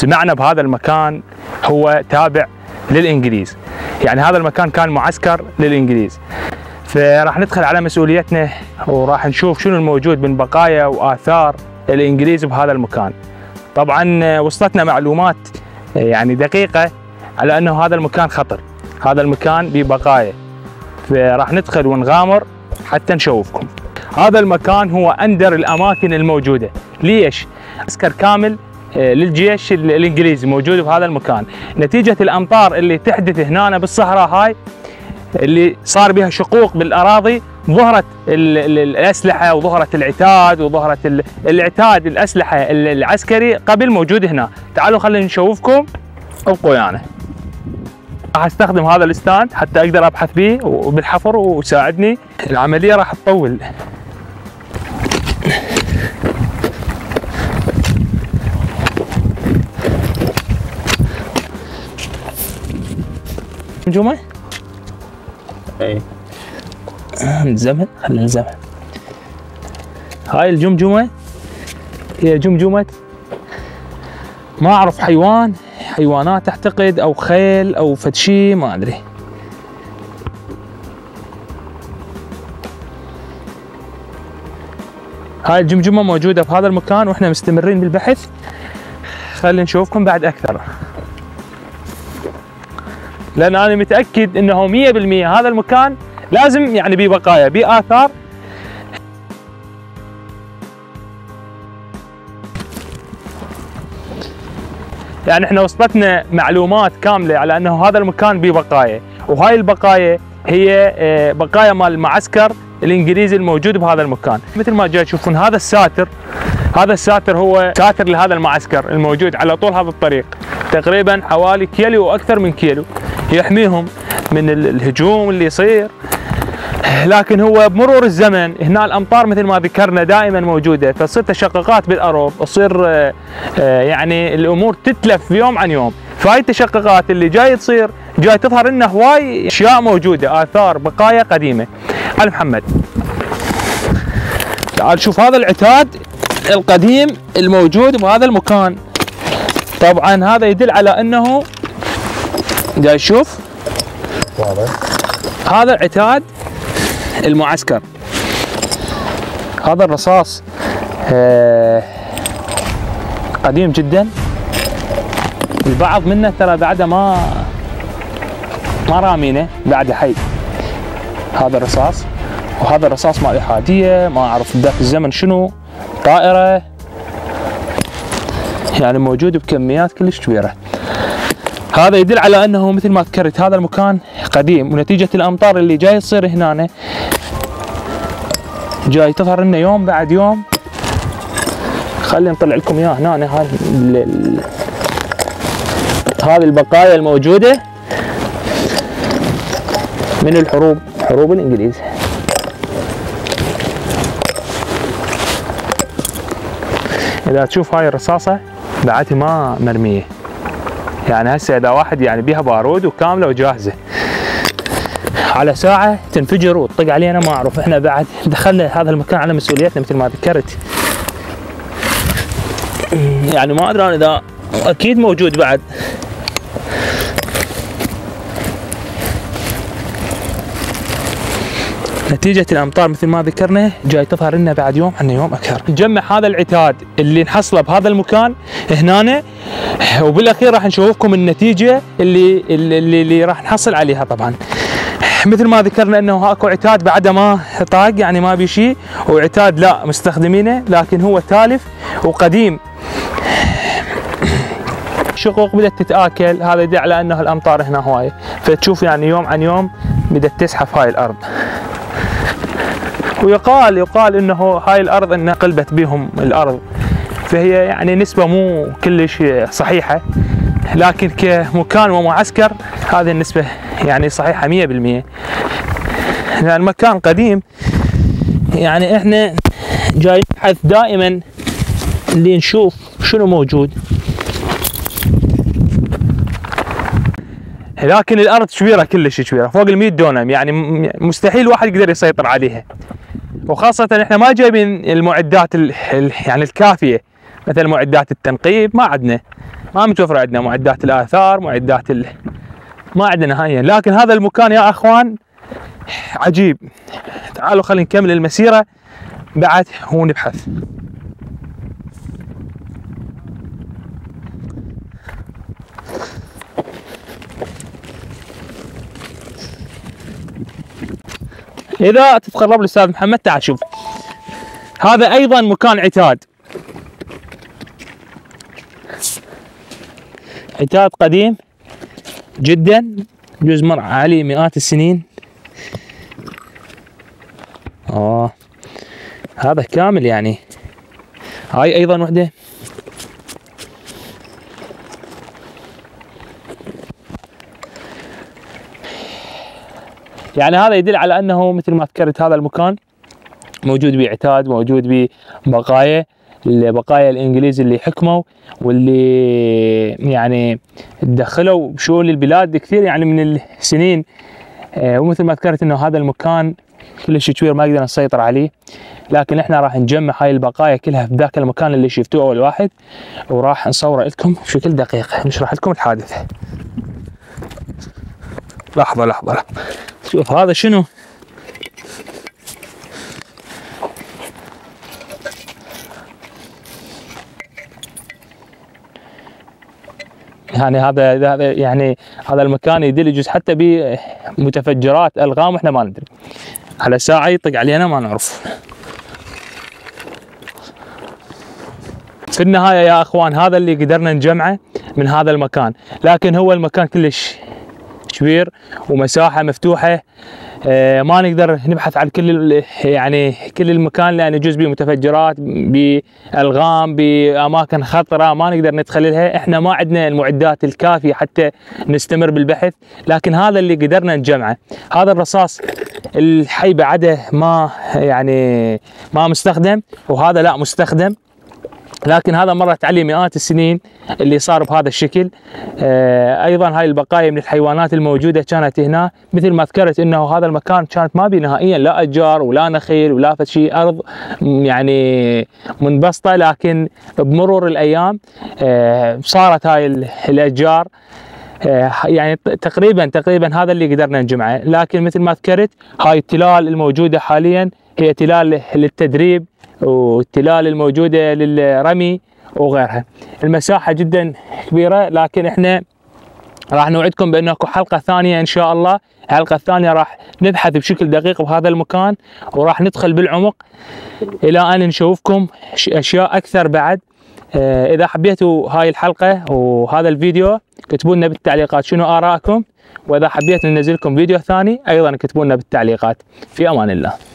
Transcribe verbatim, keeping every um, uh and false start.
سمعنا بهذا المكان هو تابع للإنجليز، يعني هذا المكان كان معسكر للإنجليز. فراح ندخل على مسؤوليتنا وراح نشوف شنو الموجود من بقايا وآثار الإنجليز بهذا المكان. طبعا وصلتنا معلومات يعني دقيقة على أنه هذا المكان خطر، هذا المكان ببقايا، فراح ندخل ونغامر حتى نشوفكم. هذا المكان هو أندر الأماكن الموجودة. ليش؟ معسكر كامل للجيش الإنجليزي موجود بهذا المكان، نتيجة الأمطار اللي تحدث هنا بالصحراء هاي اللي صار بها شقوق بالأراضي، ظهرت الأسلحة وظهرت العتاد وظهرت العتاد الأسلحة العسكري قبل موجود هنا. تعالوا خلينا نشوفكم، ابقوا يعني. راح استخدم هذا الستاند حتى اقدر ابحث به وبالحفر ويساعدني. العملية راح تطول. جمجمة؟ اي نزمن، خلينا نزمن. هاي الجمجمة هي جمجمة، ما اعرف حيوان، حيوانات اعتقد او خيل او فد شي ما ادري. هاي الجمجمة موجودة بهذا المكان واحنا مستمرين بالبحث. خلينا نشوفكم بعد اكثر، لان انا متاكد انه مية بالمية هذا المكان لازم يعني بيه بقايا، بيه اثار. يعني احنا وصلتنا معلومات كامله على انه هذا المكان بيه بقايا، وهاي البقايا هي بقايا مال المعسكر الانجليزي الموجود بهذا المكان. مثل ما جاي تشوفون هذا الساتر، هذا الساتر هو ساتر لهذا المعسكر الموجود على طول هذا الطريق، تقريبا حوالي كيلو واكثر من كيلو، يحميهم من الهجوم اللي يصير. لكن هو بمرور الزمن هنا الامطار مثل ما ذكرنا دائما موجوده، فتصير تشققات بالارض، تصير يعني الامور تتلف يوم عن يوم. فهاي التشققات اللي جاي تصير جاي تظهر لنا هواي اشياء موجوده، اثار بقايا قديمه. علي محمد تعال شوف هذا العتاد القديم الموجود بهذا المكان. طبعا هذا يدل على انه جاي شوف هذا العتاد المعسكر، هذا الرصاص قديم جدا، البعض منه ترى بعده ما ما رامينه، بعده حي. هذا الرصاص، وهذا الرصاص مال احاديه، ما اعرف بذاك الزمن شنو، طائره، يعني موجود بكميات كلش كبيره. هذا يدل على انه مثل ما ذكرت هذا المكان قديم، ونتيجه الامطار اللي جاي تصير هنا جاي تظهر لنا يوم بعد يوم. خلينا نطلع لكم اياه هنا. هذه هذه البقايا الموجوده من الحروب، حروب الانجليز. اذا تشوف هاي الرصاصه بعدها ما مرميه، يعني هسه اذا واحد يعني بيها بارود وكامله وجاهزه على ساعه تنفجر وتطق علينا ما اعرف. احنا بعد دخلنا هذا المكان على مسؤوليتنا مثل ما ذكرت، يعني ما ادري اذا اكيد موجود بعد. نتيجة الأمطار مثل ما ذكرنا جاي تظهر لنا بعد يوم عن يوم أكثر. نجمع هذا العتاد اللي نحصله بهذا المكان هنا، وبالأخير راح نشوفكم النتيجة اللي اللي, اللي راح نحصل عليها. طبعا مثل ما ذكرنا أنه هاكو عتاد بعده ما طاق، يعني ما بي شيء، وعتاد لا مستخدمينه لكن هو تالف وقديم. الشقوق بدأت تتآكل، هذا يدل على أنه الأمطار هنا هواية، فتشوف يعني يوم عن يوم بدأت تزحف هاي الأرض. ويقال يقال انه هاي الارض انها قلبت بهم الارض، فهي يعني نسبة مو كلش صحيحة، لكن كمكان ومعسكر هذه النسبة يعني صحيحة مية بالمية. لأن المكان قديم، يعني احنا جاي نبحث دائما اللي نشوف شنو موجود، لكن الارض كبيرة كلش كبيرة، فوق المية دونم، يعني مستحيل واحد يقدر يسيطر عليها. وخاصة احنا ما جايبين المعدات ال ال يعني الكافية، مثل معدات التنقيب ما عندنا، ما متوفر عندنا معدات الاثار، معدات ال... ما عندنا نهائيا. لكن هذا المكان يا اخوان عجيب. تعالوا خلينا نكمل المسيره بعد ونبحث. اذا تتقرب الاستاذ محمد تعال شوف، هذا ايضا مكان عتاد، عتاد قديم جدا، يجوز مر عليه مئات السنين. اه هذا كامل يعني. هاي ايضا وحده. يعني هذا يدل على انه مثل ما ذكرت هذا المكان موجود به عتاد، موجود به بقايا البقايا الانجليز اللي حكموا واللي يعني دخلوا بشؤون البلاد كثير يعني من السنين. آه ومثل ما ذكرت انه هذا المكان كلش كبير ما قدرنا نسيطر عليه، لكن احنا راح نجمع هاي البقايا كلها في ذاك المكان اللي شفتوه اول واحد، وراح نصوره لكم بشكل دقيق، نشرح لكم الحادثه. لحظه لحظه لحظه. شوف هذا شنو؟ يعني هذا هذا يعني هذا المكان يدل يجوز حتى بمتفجرات الغام واحنا ما ندري. على ساعه يطق علينا ما نعرف. في النهايه يا اخوان هذا اللي قدرنا نجمعه من هذا المكان، لكن هو المكان كلش كبير ومساحه مفتوحه. آه ما نقدر نبحث عن كل يعني كل المكان، لان يجوز به متفجرات، بالغام، باماكن خطره ما نقدر ندخل لها. احنا ما عندنا المعدات الكافيه حتى نستمر بالبحث، لكن هذا اللي قدرنا نجمعه. هذا الرصاص الحي بعده ما يعني ما مستخدم، وهذا لا مستخدم، لكن هذا مرت عليه مئات السنين اللي صار بهذا الشكل. آه ايضا هاي البقايا من الحيوانات الموجوده كانت هنا، مثل ما ذكرت انه هذا المكان كانت ما بي نهائيا لا اشجار ولا نخيل ولا شيء، ارض يعني منبسطه، لكن بمرور الايام آه صارت هاي الاشجار. آه يعني تقريبا تقريبا هذا اللي قدرنا نجمعه. لكن مثل ما ذكرت هاي التلال الموجوده حاليا هي تلال للتدريب، والتلال الموجودة للرمي وغيرها. المساحة جدا كبيرة، لكن احنا راح نوعدكم بأن اكو حلقة ثانية ان شاء الله. الحلقة الثانية راح نبحث بشكل دقيق بهذا المكان، وراح ندخل بالعمق الى ان نشوفكم اشياء اكثر بعد. اه اذا حبيتوا هاي الحلقة وهذا الفيديو كتبوا لنا بالتعليقات شنو آراءكم، واذا حبيت ننزل لكم فيديو ثاني ايضا كتبوا لنا بالتعليقات. في امان الله.